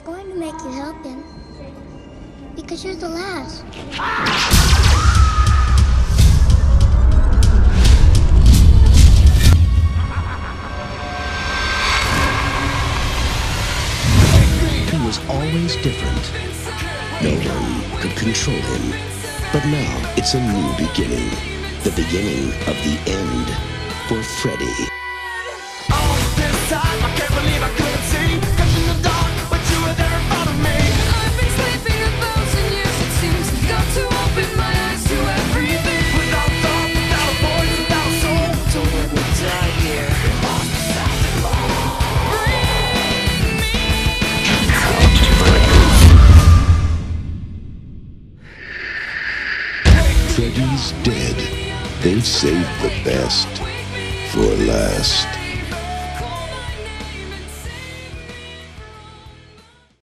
going to make you help him. Because you're the last. He was always different. No one could control him. But now it's a new beginning. The beginning of the end for Freddy. All this time, I can't believe I couldn't see. Kept in the dark, but you were there in front of me. I've been sleeping 1,000 years, it seems. Got to open my eyes to everything. Without thought, without a voice, without a soul. Told her we'd die here. Lost the sound and more. Freddys Dead. They've saved the best for last.